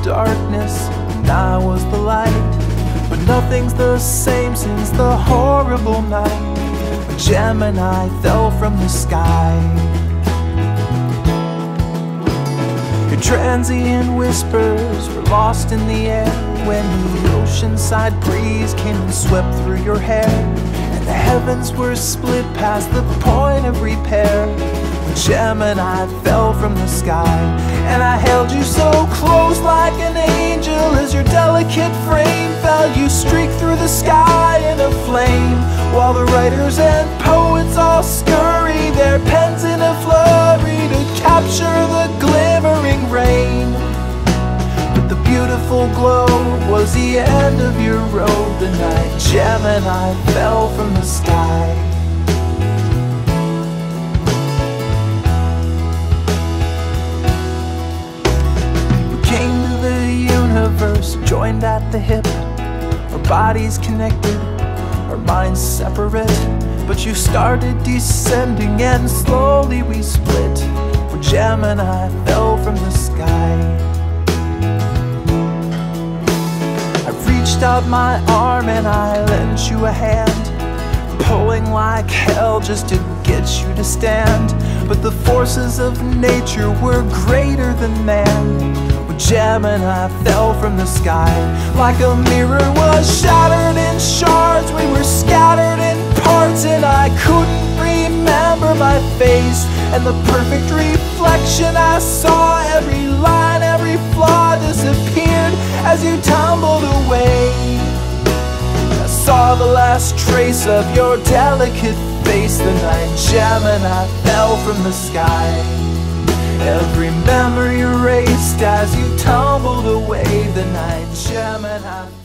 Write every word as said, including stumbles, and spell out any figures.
darkness and I was the light. But nothing's the same since the horrible night when Gemini fell from the sky. Your transient whispers were lost in the air when the oceanside breeze came and swept through your hair, and the heavens were split past the point of repair when Gemini fell from the sky. And I held you so close like an angel as your delicate frame fell. You streaked through the sky in a flame, while the writers and poets all scurry their pens in a flurry to capture the glimmering rain. But the beautiful glow was the end of your road the night Gemini fell from the sky. Joined at the hip, our bodies connected, our minds separate. But you started descending and slowly we split when Gemini fell from the sky. I reached out my arm and I lent you a hand, pulling like hell just to get you to stand. But the forces of nature were greater than man. Gemini fell from the sky like a mirror was shattered in shards. We were scattered in parts and I couldn't remember my face and the perfect reflection I saw. Every line, every flaw disappeared as you tumbled away. I saw the last trace of your delicate face the night Gemini fell from the sky. Every memory erased as you tumbled away the night Gemini